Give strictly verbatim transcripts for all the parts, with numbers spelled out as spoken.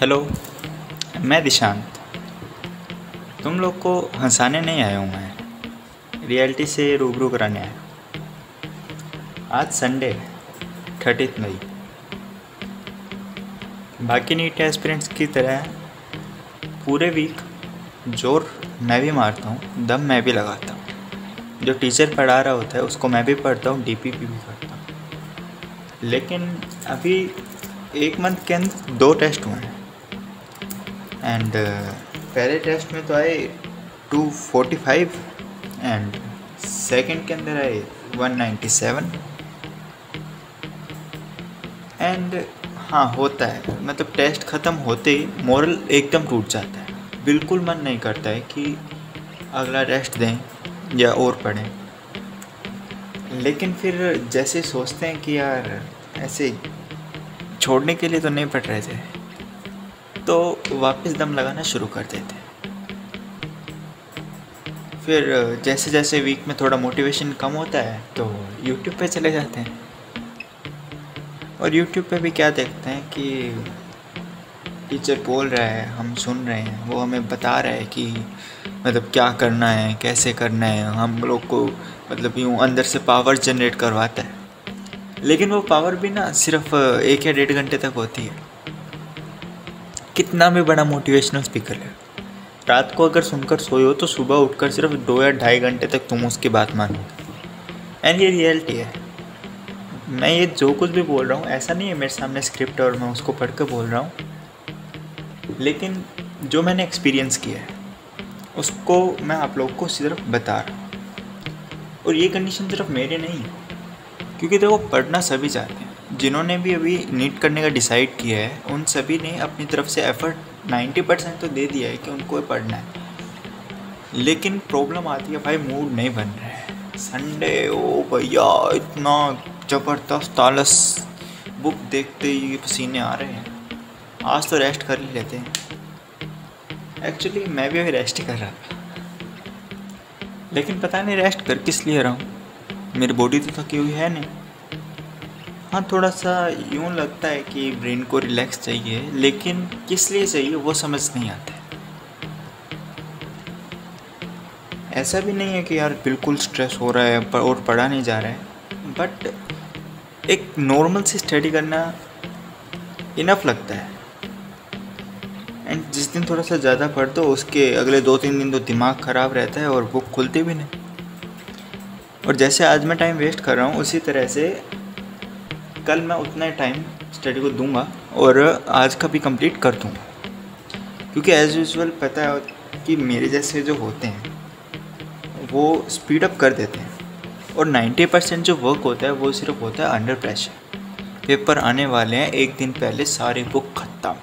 Hello, मैं दिशांत। तुम लोग को हंसाने नहीं आया हूँ, मैं रियलिटी से रूबरू कराने आया हूँ। आज संडे थर्टीथ मई। बाकी नीट एस्पिरेंट्स की तरह पूरे वीक जोर मैं भी मारता हूँ, दम मैं भी लगाता हूँ। जो टीचर पढ़ा रहा होता है उसको मैं भी पढ़ता हूँ, डीपीपी भी करता हूँ। लेकिन अभी एक मंथ के अंदर दो टेस्ट हुए हैं एंड पहले टेस्ट में तो आए two forty five and second के अंदर आए वन नाइन्टी सेवन। एंड हाँ, होता है, मतलब टेस्ट ख़त्म होते ही मोरल एकदम टूट जाता है। बिल्कुल मन नहीं करता है कि अगला टेस्ट दें या और पढ़ें। लेकिन फिर जैसे सोचते हैं कि यार ऐसे छोड़ने के लिए तो नहीं पढ़ रहे थे, तो वापस दम लगाना शुरू कर देते हैं। फिर जैसे जैसे वीक में थोड़ा मोटिवेशन कम होता है तो यूट्यूब पे चले जाते हैं। और यूट्यूब पे भी क्या देखते हैं कि टीचर बोल रहा है, हम सुन रहे हैं, वो हमें बता रहा है कि मतलब क्या करना है, कैसे करना है। हम लोग को मतलब यूँ अंदर से पावर जनरेट करवाता है। लेकिन वो पावर भी ना सिर्फ एक या डेढ़ घंटे तक होती है। कितना भी बड़ा मोटिवेशनल स्पीकर है, रात को अगर सुनकर सोए हो तो सुबह उठकर सिर्फ दो या ढाई घंटे तक तुम उसकी बात मानोगे। एंड ये रियलिटी है। मैं ये जो कुछ भी बोल रहा हूँ ऐसा नहीं है मेरे सामने स्क्रिप्ट और मैं उसको पढ़ कर बोल रहा हूँ, लेकिन जो मैंने एक्सपीरियंस किया है उसको मैं आप लोग को सिर्फ बता रहा हूँ। और ये कंडीशन सिर्फ मेरे नहीं है, क्योंकि देखो पढ़ना सभी चाहते हैं। जिन्होंने भी अभी नीट करने का डिसाइड किया है उन सभी ने अपनी तरफ से एफ़र्ट नाइन्टी परसेंट तो दे दिया है कि उनको पढ़ना है। लेकिन प्रॉब्लम आती है भाई, मूड नहीं बन रहा है। संडे ओ भैया, इतना ज़बरदस्त आलस, बुक देखते ही पसीने आ रहे हैं, आज तो रेस्ट कर ही लेते हैं। एक्चुअली मैं भी अभी रेस्ट ही कर रहा था, लेकिन पता नहीं रेस्ट कर किस लिए रहा हूँ। मेरी बॉडी तो थकी हुई है नहीं। हाँ, थोड़ा सा यूँ लगता है कि ब्रेन को रिलैक्स चाहिए, लेकिन किस लिए चाहिए वो समझ नहीं आता है। ऐसा भी नहीं है कि यार बिल्कुल स्ट्रेस हो रहा है और पढ़ा नहीं जा रहा है, बट एक नॉर्मल सी स्टडी करना इनफ लगता है। एंड जिस दिन थोड़ा सा ज़्यादा पढ़ दो उसके अगले दो तीन दिन तो दिमाग ख़राब रहता है और बुक खुलती भी नहीं। और जैसे आज मैं टाइम वेस्ट कर रहा हूँ उसी तरह से कल मैं उतना ही टाइम स्टडी को दूंगा और आज का भी कंप्लीट कर दूंगा। क्योंकि एज़ यूजुअल पता है कि मेरे जैसे जो होते हैं वो स्पीड अप कर देते हैं, और नाइन्टी परसेंट जो वर्क होता है वो सिर्फ होता है अंडर प्रेशर। पेपर आने वाले हैं, एक दिन पहले सारी बुक ख़त्म।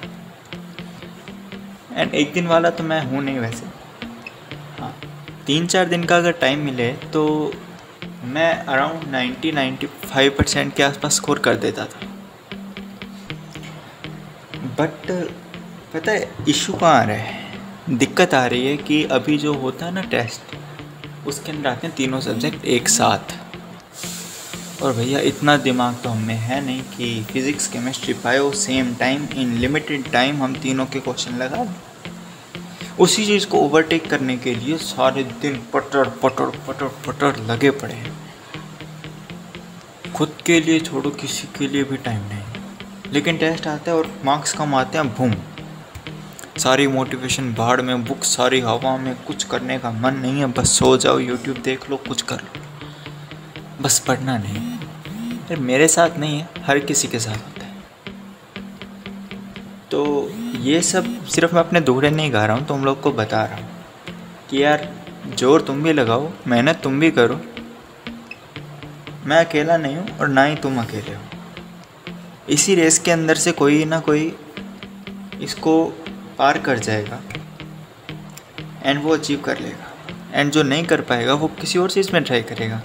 एंड एक दिन वाला तो मैं हूँ नहीं वैसे। हाँ, तीन चार दिन का अगर टाइम मिले तो मैं around ninety ninety five percent के आसपास स्कोर कर देता था। बट पता है इशू कहाँ आ रहा है, दिक्कत आ रही है कि अभी जो होता है ना टेस्ट, उसके अंदर आते हैं तीनों सब्जेक्ट एक साथ। और भैया इतना दिमाग तो हमें है नहीं कि physics chemistry bio same time in limited time हम तीनों के क्वेश्चन लगा दें। उसी चीज़ को ओवरटेक करने के लिए सारे दिन पटर पटर पटर पटर लगे पड़े हैं। खुद के लिए छोड़ो, किसी के लिए भी टाइम नहीं। लेकिन टेस्ट आता है और मार्क्स कम आते हैं, बूम, सारी मोटिवेशन भाड़ में, बुक सारी हवा में, कुछ करने का मन नहीं है। बस सो जाओ, यूट्यूब देख लो, कुछ कर लो, बस पढ़ना नहीं। यार मेरे साथ नहीं है, हर किसी के साथ होता है। तो ये सब सिर्फ मैं अपने दुखड़े नहीं गा रहा हूँ, तुम लोग को बता रहा हूँ कि यार जोर तुम भी लगाओ, मेहनत तुम भी करो। मैं अकेला नहीं हूँ और ना ही तुम अकेले हो। इसी रेस के अंदर से कोई ना कोई इसको पार कर जाएगा एंड वो अचीव कर लेगा। एंड जो नहीं कर पाएगा वो किसी और चीज़ में ट्राई करेगा।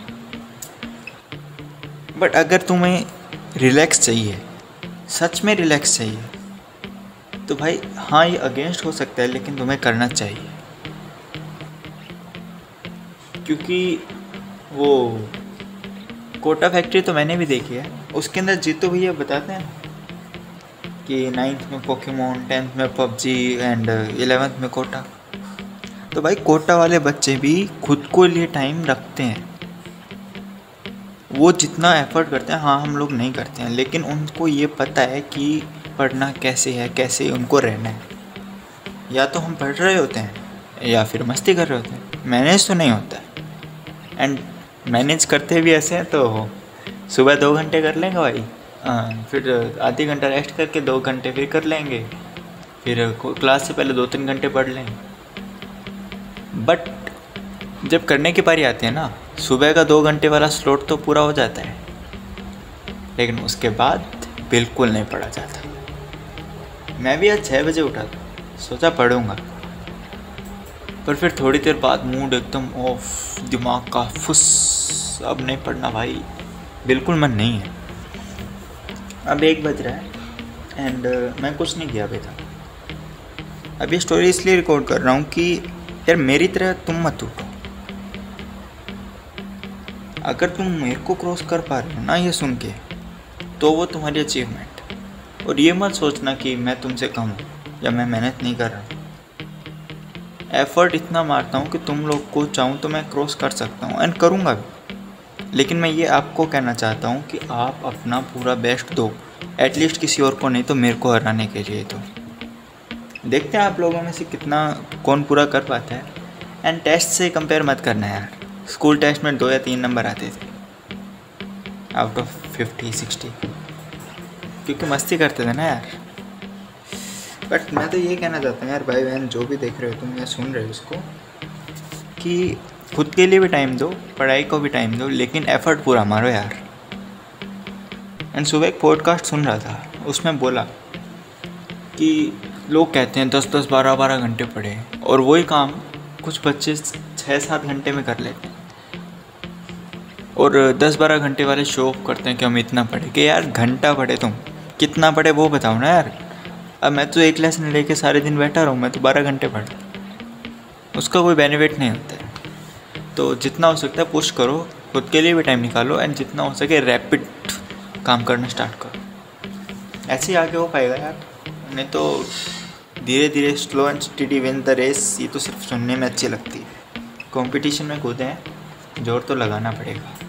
बट अगर तुम्हें रिलैक्स चाहिए, सच में रिलैक्स चाहिए, तो भाई हाँ, ये अगेंस्ट हो सकता है लेकिन तुम्हें करना चाहिए। क्योंकि वो कोटा फैक्ट्री तो मैंने भी देखी है, उसके अंदर जीतू भैया बताते हैं कि नाइन्थ में पोकेमोन, टेंथ में पबजी एंड इलेवेंथ में कोटा। तो भाई कोटा वाले बच्चे भी खुद को लिए टाइम रखते हैं, वो जितना एफर्ट करते हैं हाँ हम लोग नहीं करते हैं, लेकिन उनको ये पता है कि पढ़ना कैसे है, कैसे उनको रहना है। या तो हम पढ़ रहे होते हैं या फिर मस्ती कर रहे होते हैं, मैनेज तो नहीं होता है। एंड मैनेज करते भी ऐसे हैं तो सुबह दो घंटे कर लेंगे भाई, हाँ, फिर आधी घंटा रेस्ट करके दो घंटे फिर कर लेंगे, फिर क्लास से पहले दो तीन घंटे पढ़ लेंगे। बट जब करने की बारी आती है ना, सुबह का दो घंटे वाला स्लॉट तो पूरा हो जाता है, लेकिन उसके बाद बिल्कुल नहीं पढ़ा जाता। मैं भी आज छः बजे उठा था, सोचा पढ़ूंगा, पर फिर थोड़ी देर बाद मूड एकदम ऑफ, दिमाग का फुस, अब नहीं पढ़ना भाई, बिल्कुल मन नहीं है। अब एक बज रहा है एंड uh, मैं कुछ नहीं किया अभी तक। अब ये स्टोरी इसलिए रिकॉर्ड कर रहा हूँ कि यार मेरी तरह तुम मत उठो। अगर तुम मेरे को क्रॉस कर पा रहे हो ना ये सुन के, तो वो तुम्हारी अचीवमेंट। और ये मत सोचना कि मैं तुमसे कम हूँ या मैं मेहनत नहीं कर रहा हूँ। एफ़र्ट इतना मारता हूँ कि तुम लोग को चाहूँ तो मैं क्रॉस कर सकता हूँ एंड करूँगा भी। लेकिन मैं ये आपको कहना चाहता हूँ कि आप अपना पूरा बेस्ट दो, एटलीस्ट किसी और को नहीं तो मेरे को हराने के लिए। तो देखते हैं आप लोगों में से कितना कौन पूरा कर पाता है। एंड टेस्ट से कंपेयर मत करना यार, स्कूल टेस्ट में दो या तीन नंबर आते थे आउट ऑफ फिफ्टी सिक्सटी, क्योंकि मस्ती करते थे ना यार। बट मैं तो ये कहना चाहता हूँ यार, भाई बहन जो भी देख रहे हो तुम या सुन रहे हो इसको, कि खुद के लिए भी टाइम दो, पढ़ाई को भी टाइम दो, लेकिन एफ़र्ट पूरा मारो यार। एंड सुबह एक पॉडकास्ट सुन रहा था, उसमें बोला कि लोग कहते हैं दस दस बारह बारह घंटे पढ़े, और वही काम कुछ बच्चे छः सात घंटे में कर लेते हैं। और दस बारह घंटे वाले शो ऑफ करते हैं कि हम इतना पढ़े। कि यार घंटा पढ़े तुम, कितना पढ़े वो बताओ ना यार। अब मैं तो एक लेसन लेके सारे दिन बैठा रहूँ, मैं तो बारह घंटे पढ़, उसका कोई बेनिफिट नहीं होता है। तो जितना हो सकता है पुश करो, खुद के लिए भी टाइम निकालो, एंड जितना हो सके रैपिड काम करना स्टार्ट करो। ऐसे ही आगे हो पाएगा यार, नहीं तो धीरे धीरे slow and steady win the race, ये तो सिर्फ सुनने में अच्छी लगती है। कंपटीशन में कूदे हैं, जोर तो लगाना पड़ेगा।